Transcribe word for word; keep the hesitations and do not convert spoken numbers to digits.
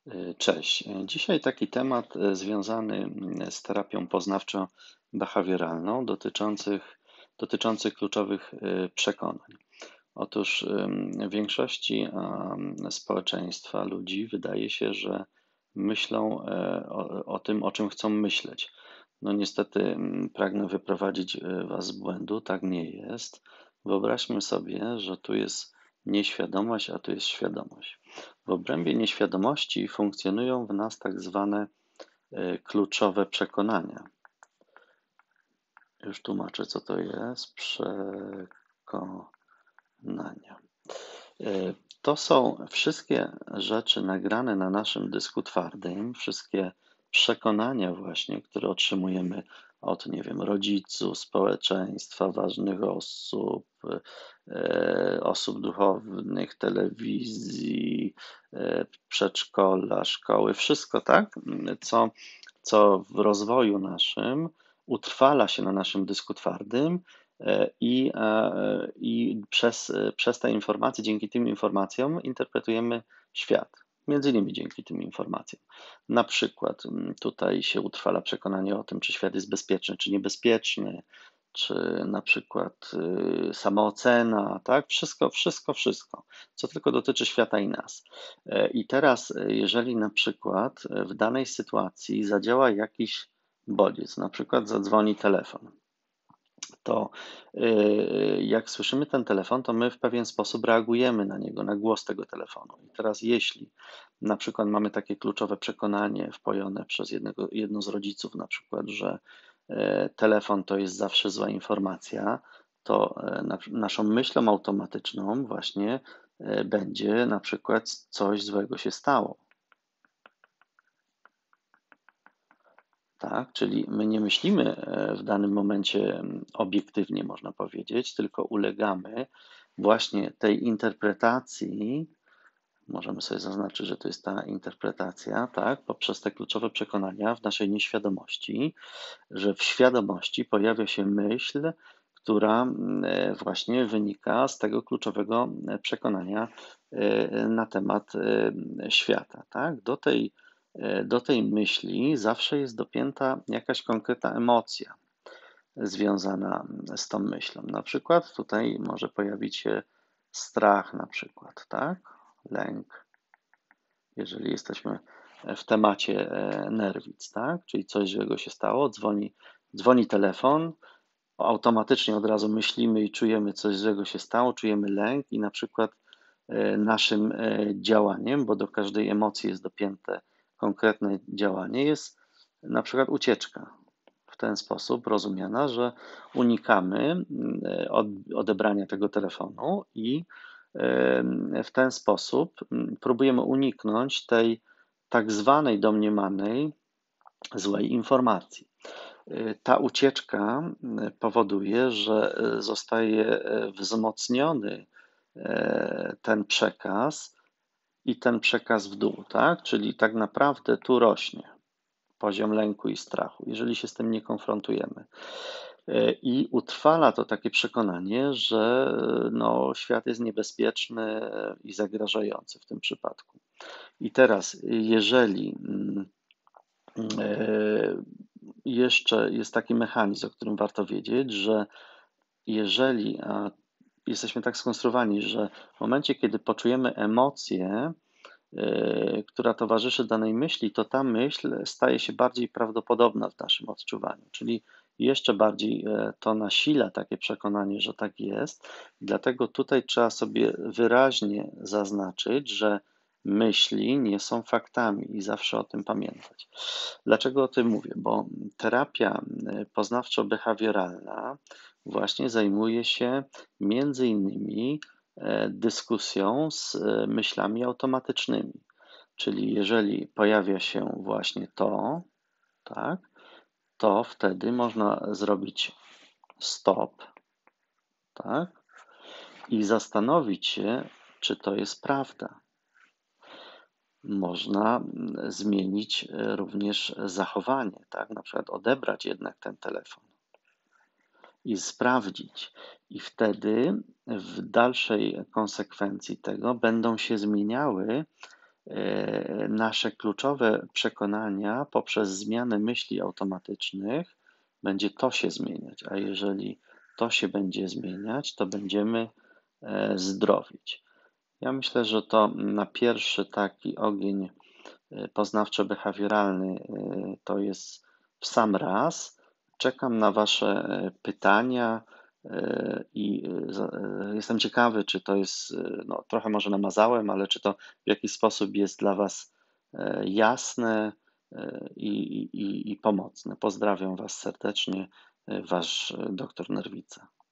Y, Cześć. Dzisiaj taki temat y, związany mm, z terapią poznawczo-behawioralną dotyczących, dotyczący kluczowych y, przekonań. Otóż ym, większości em, społeczeństwa, ludzi wydaje się, że myślą e, o, o tym, o czym chcą myśleć. No niestety mm, pragnę wyprowadzić y, Was z błędu, tak nie jest. Wyobraźmy sobie, że tu jest nieświadomość, a tu jest świadomość. W obrębie nieświadomości funkcjonują w nas tak zwane y, kluczowe przekonania. Już tłumaczę, co to jest. Przekonania. Y, To są wszystkie rzeczy nagrane na naszym dysku twardym, wszystkie przekonania właśnie, które otrzymujemy od, nie wiem, rodziców, społeczeństwa, ważnych osób, y, osób duchownych, telewizji, y, przedszkola, szkoły, wszystko, tak, co, co w rozwoju naszym utrwala się na naszym dysku twardym E, I, e, i przez, przez te informacje, dzięki tym informacjom interpretujemy świat. Między innymi dzięki tym informacjom. Na przykład mm, tutaj się utrwala przekonanie o tym, czy świat jest bezpieczny, czy niebezpieczny, czy na przykład y, samoocena, tak? Wszystko, wszystko, wszystko, co tylko dotyczy świata i nas. E, I teraz, e, jeżeli na przykład w danej sytuacji zadziała jakiś bodziec, na przykład zadzwoni telefon, to y, jak słyszymy ten telefon, to my w pewien sposób reagujemy na niego, na głos tego telefonu. I teraz, jeśli na przykład mamy takie kluczowe przekonanie wpojone przez jednego, jedno z rodziców, na przykład, że y, telefon to jest zawsze zła informacja, to y, na, naszą myślą automatyczną właśnie y, będzie na przykład coś złego się stało. Tak, czyli my nie myślimy e, w danym momencie mm, obiektywnie, można powiedzieć, tylko ulegamy właśnie tej interpretacji. Możemy sobie zaznaczyć, że to jest ta interpretacja, tak, poprzez te kluczowe przekonania w naszej nieświadomości, że w świadomości pojawia się myśl, która mm, e, właśnie wynika z tego kluczowego e, przekonania e, na temat e, świata, tak. Do tej E, do tej myśli zawsze jest dopięta jakaś konkretna emocja związana z tą myślą. Na przykład tutaj może pojawić się strach, na przykład, tak? Lęk, jeżeli jesteśmy w temacie e, nerwic, tak? Czyli coś złego się stało, dzwoni, dzwoni telefon, automatycznie od razu myślimy i czujemy, coś złego się stało, czujemy lęk i na przykład e, naszym e, działaniem, bo do każdej emocji jest dopięte konkretne działanie, jest na przykład ucieczka. W ten sposób rozumiana, że unikamy e, odebrania tego telefonu i e, w ten sposób próbujemy uniknąć tej tak zwanej domniemanej złej informacji. Ta ucieczka powoduje, że zostaje wzmocniony ten przekaz i ten przekaz w dół, tak? Czyli tak naprawdę tu rośnie poziom lęku i strachu, jeżeli się z tym nie konfrontujemy. I utrwala to takie przekonanie, że no, świat jest niebezpieczny i zagrażający w tym przypadku. I teraz, jeżeli e, jeszcze jest taki mechanizm, o którym warto wiedzieć, że jeżeli jesteśmy tak skonstruowani, że w momencie, kiedy poczujemy emocję, e, która towarzyszy danej myśli, to ta myśl staje się bardziej prawdopodobna w naszym odczuwaniu, czyli jeszcze bardziej e, to nasila takie przekonanie, że tak jest. Dlatego tutaj trzeba sobie wyraźnie zaznaczyć, że myśli nie są faktami i zawsze o tym pamiętać. Dlaczego o tym mówię? Bo terapia y, poznawczo-behawioralna właśnie zajmuje się między innymi e, dyskusją z e, myślami automatycznymi. Czyli jeżeli pojawia się właśnie to, tak, to wtedy można zrobić stop, tak, i zastanowić się, czy to jest prawda. Można mm, zmienić e, również zachowanie, tak? Na przykład odebrać jednak ten telefon i sprawdzić. I wtedy w dalszej konsekwencji tego będą się zmieniały e, nasze kluczowe przekonania poprzez zmianę myśli automatycznych będzie to się zmieniać, a jeżeli to się będzie zmieniać, to będziemy e, zdrowić. Ja myślę, że to na pierwszy taki ogień e, poznawczo-behawioralny e, to jest w sam raz. Czekam na Wasze e, pytania e, i e, za- e, jestem ciekawy, czy to jest, e, no trochę może namazałem, ale czy to w jakiś sposób jest dla Was e, jasne e, i, i, i i pomocne. Pozdrawiam Was serdecznie, e, Wasz e, doktor Nerwica.